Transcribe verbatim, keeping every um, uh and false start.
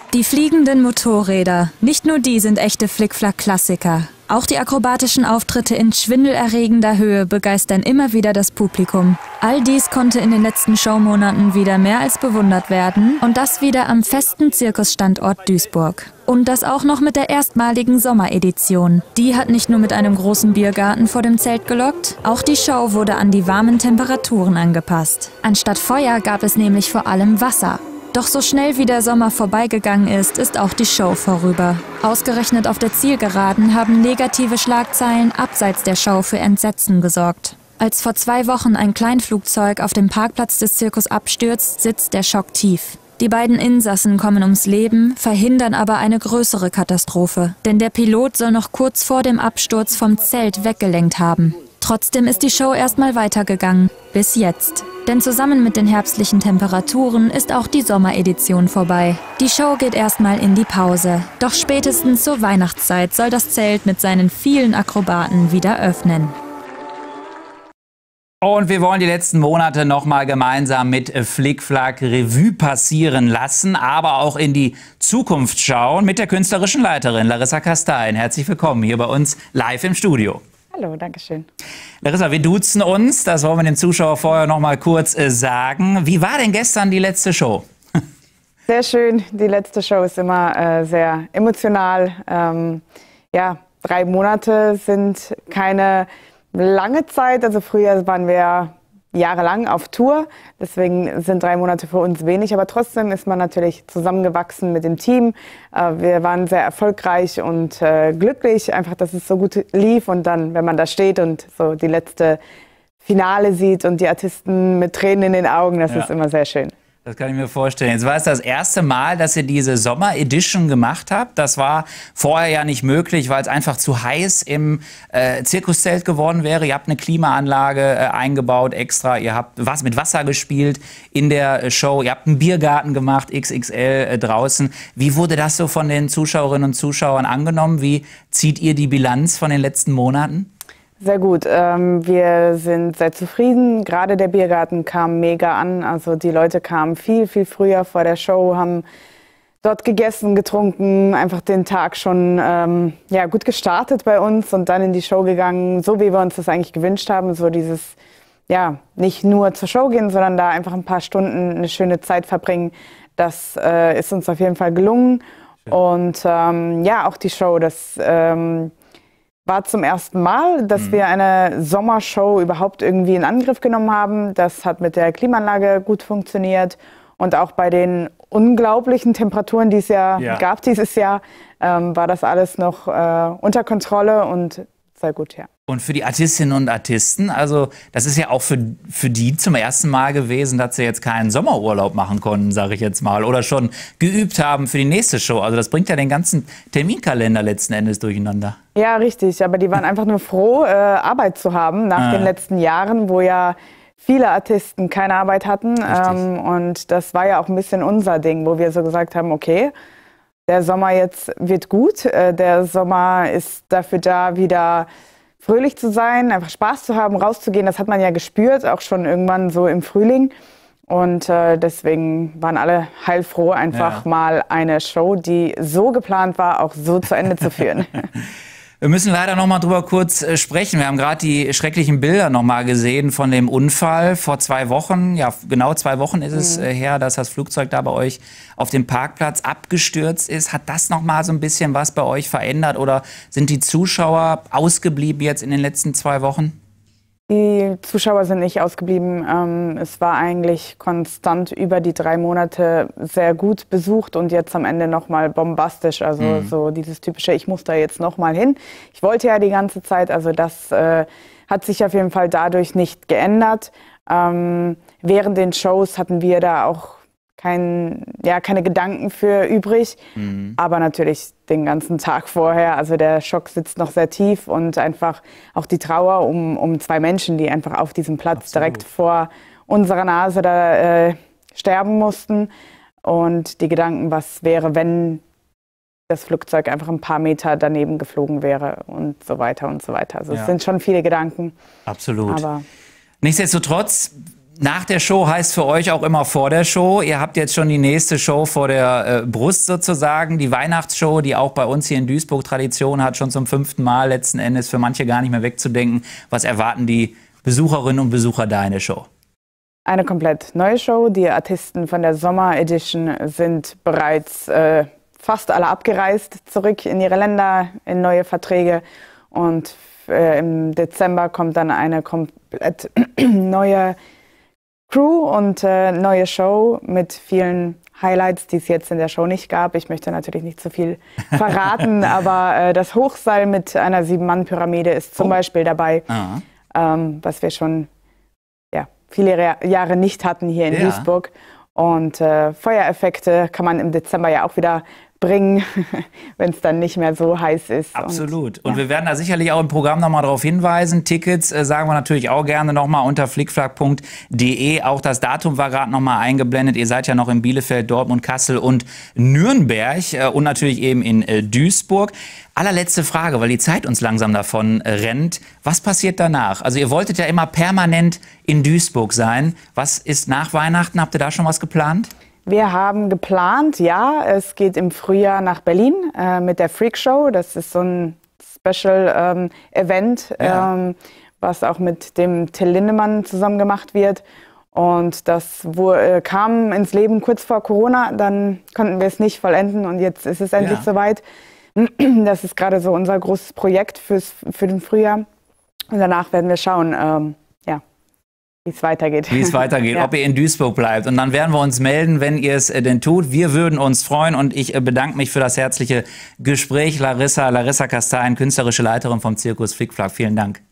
Die fliegenden Motorräder, nicht nur die sind echte Flickflack-Klassiker. Auch die akrobatischen Auftritte in schwindelerregender Höhe begeistern immer wieder das Publikum. All dies konnte in den letzten Showmonaten wieder mehr als bewundert werden und das wieder am festen Zirkusstandort Duisburg. Und das auch noch mit der erstmaligen Sommeredition. Die hat nicht nur mit einem großen Biergarten vor dem Zelt gelockt, auch die Show wurde an die warmen Temperaturen angepasst. Anstatt Feuer gab es nämlich vor allem Wasser. Doch so schnell wie der Sommer vorbeigegangen ist, ist auch die Show vorüber. Ausgerechnet auf der Zielgeraden haben negative Schlagzeilen abseits der Show für Entsetzen gesorgt. Als vor zwei Wochen ein Kleinflugzeug auf dem Parkplatz des Zirkus abstürzt, sitzt der Schock tief. Die beiden Insassen kommen ums Leben, verhindern aber eine größere Katastrophe. Denn der Pilot soll noch kurz vor dem Absturz vom Zelt weggelenkt haben. Trotzdem ist die Show erstmal weitergegangen. Bis jetzt. Denn zusammen mit den herbstlichen Temperaturen ist auch die Sommeredition vorbei. Die Show geht erstmal in die Pause. Doch spätestens zur Weihnachtszeit soll das Zelt mit seinen vielen Akrobaten wieder öffnen. Und wir wollen die letzten Monate nochmal gemeinsam mit Flickflack Revue passieren lassen, aber auch in die Zukunft schauen mit der künstlerischen Leiterin Larissa Kastein. Herzlich willkommen hier bei uns live im Studio. Hallo, danke schön. Larissa, wir duzen uns, das wollen wir dem Zuschauer vorher noch mal kurz äh, sagen. Wie war denn gestern die letzte Show? Sehr schön, die letzte Show ist immer äh, sehr emotional. Ähm, ja, drei Monate sind keine lange Zeit, also früher waren wir jahrelang auf Tour, deswegen sind drei Monate für uns wenig, aber trotzdem ist man natürlich zusammengewachsen mit dem Team. Wir waren sehr erfolgreich und glücklich, einfach, dass es so gut lief und dann, wenn man da steht und so die letzte Finale sieht und die Artisten mit Tränen in den Augen, das ja. ist immer sehr schön. Das kann ich mir vorstellen. Jetzt war es das erste Mal, dass ihr diese Sommer-Edition gemacht habt. Das war vorher ja nicht möglich, weil es einfach zu heiß im äh, Zirkuszelt geworden wäre. Ihr habt eine Klimaanlage äh, eingebaut extra. Ihr habt was mit Wasser gespielt in der äh, Show. Ihr habt einen Biergarten gemacht, X X L äh, draußen. Wie wurde das so von den Zuschauerinnen und Zuschauern angenommen? Wie zieht ihr die Bilanz von den letzten Monaten? Sehr gut. Ähm, wir sind sehr zufrieden. Gerade der Biergarten kam mega an. Also die Leute kamen viel, viel früher vor der Show, haben dort gegessen, getrunken, einfach den Tag schon ähm, ja, gut gestartet bei uns und dann in die Show gegangen, so wie wir uns das eigentlich gewünscht haben. So dieses, ja, nicht nur zur Show gehen, sondern da einfach ein paar Stunden eine schöne Zeit verbringen. Das äh, ist uns auf jeden Fall gelungen. Schön. Und ähm, ja, auch die Show, das ähm, war zum ersten Mal, dass mhm. wir eine Sommershow überhaupt irgendwie in Angriff genommen haben. Das hat mit der Klimaanlage gut funktioniert. Und auch bei den unglaublichen Temperaturen, die es ja, ja. gab dieses Jahr, ähm, war das alles noch äh, unter Kontrolle und sehr gut, ja. Und für die Artistinnen und Artisten, also das ist ja auch für, für die zum ersten Mal gewesen, dass sie jetzt keinen Sommerurlaub machen konnten, sage ich jetzt mal, oder schon geübt haben für die nächste Show. Also das bringt ja den ganzen Terminkalender letzten Endes durcheinander. Ja, richtig, aber die waren einfach nur froh, äh, Arbeit zu haben nach ah. den letzten Jahren, wo ja viele Artisten keine Arbeit hatten. Ähm, und das war ja auch ein bisschen unser Ding, wo wir so gesagt haben, okay, der Sommer jetzt wird gut, äh, der Sommer ist dafür da, wieder fröhlich zu sein, einfach Spaß zu haben, rauszugehen. Das hat man ja gespürt, auch schon irgendwann so im Frühling. Und äh, deswegen waren alle heilfroh, einfach ja. mal eine Show, die so geplant war, auch so zu Ende zu führen. Wir müssen leider noch mal drüber kurz äh, sprechen. Wir haben gerade die schrecklichen Bilder noch mal gesehen von dem Unfall vor zwei Wochen. Ja, genau zwei Wochen ist es äh, her, dass das Flugzeug da bei euch auf dem Parkplatz abgestürzt ist. Hat das noch mal so ein bisschen was bei euch verändert oder sind die Zuschauer ausgeblieben jetzt in den letzten zwei Wochen? Die Zuschauer sind nicht ausgeblieben. Ähm, es war eigentlich konstant über die drei Monate sehr gut besucht und jetzt am Ende noch mal bombastisch. Also mhm. so dieses typische, ich muss da jetzt noch mal hin. Ich wollte ja die ganze Zeit, also das äh, hat sich auf jeden Fall dadurch nicht geändert. Ähm, während den Shows hatten wir da auch kein, ja, keine Gedanken für übrig, mhm. aber natürlich den ganzen Tag vorher, also der Schock sitzt noch sehr tief und einfach auch die Trauer um, um zwei Menschen, die einfach auf diesem Platz Absolut. direkt vor unserer Nase da äh, sterben mussten und die Gedanken, was wäre, wenn das Flugzeug einfach ein paar Meter daneben geflogen wäre und so weiter und so weiter. Also ja. es sind schon viele Gedanken. Absolut. Aber nichtsdestotrotz, Nach der Show heißt für euch auch immer vor der Show. Ihr habt jetzt schon die nächste Show vor der äh, Brust sozusagen. Die Weihnachtsshow, die auch bei uns hier in Duisburg Tradition hat, schon zum fünften Mal letzten Endes für manche gar nicht mehr wegzudenken. Was erwarten die Besucherinnen und Besucher da in der Show? Eine komplett neue Show. Die Artisten von der Sommer Edition sind bereits äh, fast alle abgereist, zurück in ihre Länder, in neue Verträge. Und äh, im Dezember kommt dann eine komplett neue Crew und äh, neue Show mit vielen Highlights, die es jetzt in der Show nicht gab. Ich möchte natürlich nicht zu viel verraten, aber äh, das Hochseil mit einer Sieben-Mann-Pyramide ist zum oh. Beispiel dabei, ähm, was wir schon ja, viele Jahre nicht hatten hier in ja. Duisburg. Und äh, Feuereffekte kann man im Dezember ja auch wieder bringen, wenn es dann nicht mehr so heiß ist. Absolut. Und, und ja. wir werden da sicherlich auch im Programm nochmal darauf hinweisen. Tickets äh, sagen wir natürlich auch gerne nochmal unter flickflack punkt de. Auch das Datum war gerade nochmal eingeblendet. Ihr seid ja noch in Bielefeld, Dortmund, Kassel und Nürnberg äh, und natürlich eben in äh, Duisburg. Allerletzte Frage, weil die Zeit uns langsam davon äh, rennt. Was passiert danach? Also ihr wolltet ja immer permanent in Duisburg sein. Was ist nach Weihnachten? Habt ihr da schon was geplant? Wir haben geplant, ja, es geht im Frühjahr nach Berlin äh, mit der Freak Show. Das ist so ein Special ähm, Event, ja. ähm, was auch mit dem Till Lindemann zusammen gemacht wird. Und das wo, äh, kam ins Leben kurz vor Corona, dann konnten wir es nicht vollenden und jetzt ist es endlich ja. soweit. Das ist gerade so unser großes Projekt fürs, für den Frühjahr. Und danach werden wir schauen, ähm, ja. wie es weitergeht. Wie es weitergeht, ja. ob ihr in Duisburg bleibt. Und dann werden wir uns melden, wenn ihr es äh, denn tut. Wir würden uns freuen und ich äh, bedanke mich für das herzliche Gespräch. Larissa, Larissa Kastein, künstlerische Leiterin vom Zirkus Flickflack. Vielen Dank.